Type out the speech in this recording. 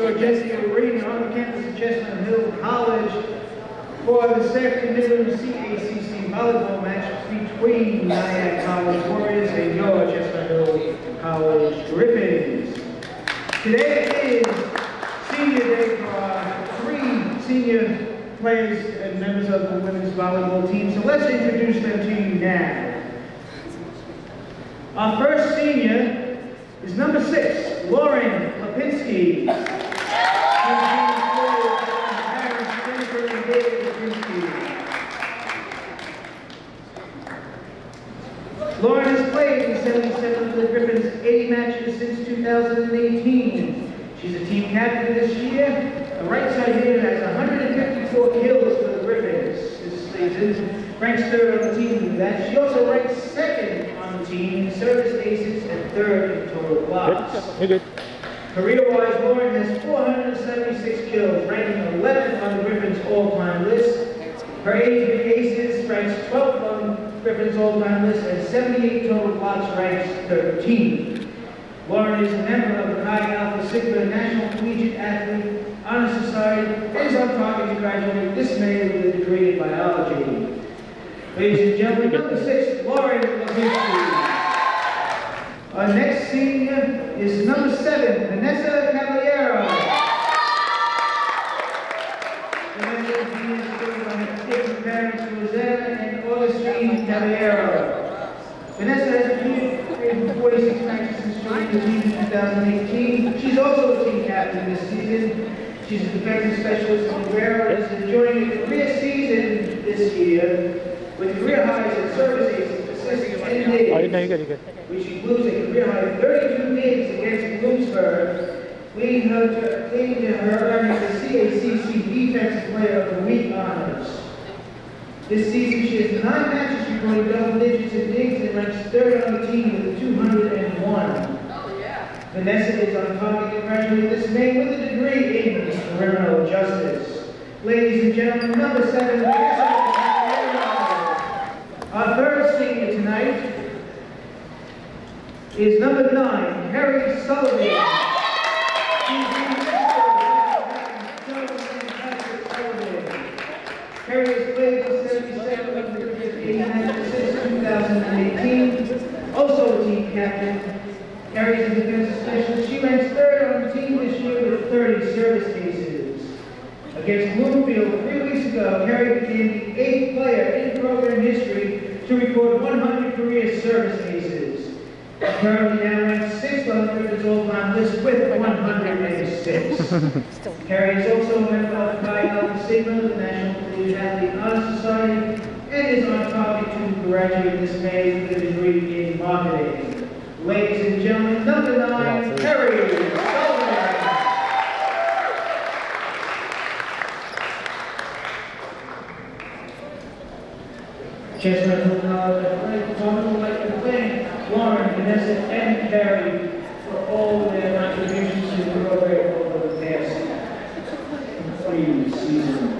Jesse Arena on the campus of Chestnut Hill College for this afternoon CACC volleyball match between Nyack College Warriors and your Chestnut Hill College Griffins. Today is senior day for our 3 senior players and members of the women's volleyball team, so let's introduce them to you now. Our first senior is number 6, Lauren Lipinski. Lauren has played in 77 for the Griffins 80 matches since 2018. She's a team captain this year. The right side here has 154 kills for the Griffins this season. Ranks 3rd on the team with that. She also ranks 2nd on the team in service aces and 3rd in total blocks. Good. Career-wise, Lauren has 476 kills, ranking 11th on the Griffins all-time list. Her aces ranks 12th on the Griffins all-time list, and 78 total blocks ranks 13th. Lauren is a member of the Chi Alpha Sigma National Collegiate Athlete Honor Society and is on target to graduate this May with a degree in biology. Ladies and gentlemen, number 6, Lauren Lipinski. Our next senior is number 7, Vanessa Caballero. Vanessa is from parents Rosanna and Augustine Caballero. Vanessa has appeared in 46 matches since joining the team in 2018. She's also a team captain this season. She's a defensive specialist in Guerrero and is enjoying a career season this year with career highs in service aces, assists, and digs, which includes a career high of 32 digs against Bloomsburg, leading her to earning the CACC Defensive Player of the Week honors. This season, she has 9 matches recording double digits in digs and ranks 3rd on the team with 201. Vanessa is on target to graduate this May with a degree in criminal justice. Ladies and gentlemen, number 7, Vanessa. Our third senior tonight is number 9, Harry Sullivan. Harry has played for 77 of the 80 matches since 2018. Also a team captain. Harry is a defensive specialist. She ranks 3rd on the team this year with 30 service cases. Against Bloomfield 3 weeks ago, Harry became the 8th player in program history to record 100 career service cases. Currently now ranks 6th on the Griffins all-time list with 106. Harry is also a member of the Chi Alpha Sigma, the National Collegiate Athlete Honor Society, and is on target to graduate this May with a degree in marketing. Ladies and gentlemen, number 9, Harry Sullivan. Chestnut Hill College Athletic would like to thank Lauren, Vanessa, and Harry for all their contributions to the program over the past 3 seasons.